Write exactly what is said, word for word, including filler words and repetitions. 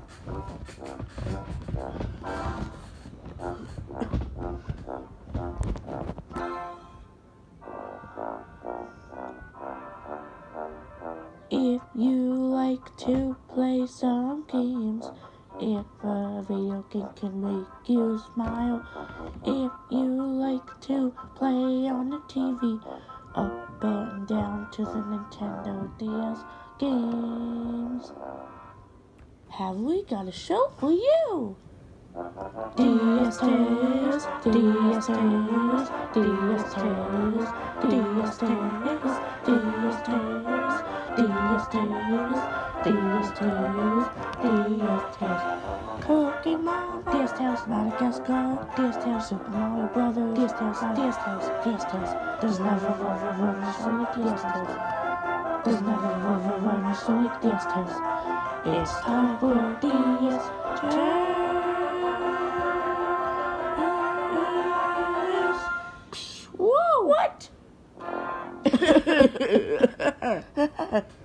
If you like to play some games, if a video game can make you smile, if you like to play on the T V, up and down to the Nintendo D S games, have we got a show for you? D S Tales, D S Tales, D S Tales, D S Tales, D S Tales, D S Tales, D S Tales, D S Tales. Cookie Mama, D S Tales, Madagascar, D S Tales, Super Mario Brothers, D S Tales, D S Tales, D S Tales. There's never ever run Sonic D S Tales. There's never ever run Sonic D S Tales. It's time for D S Tales. Whoa! What?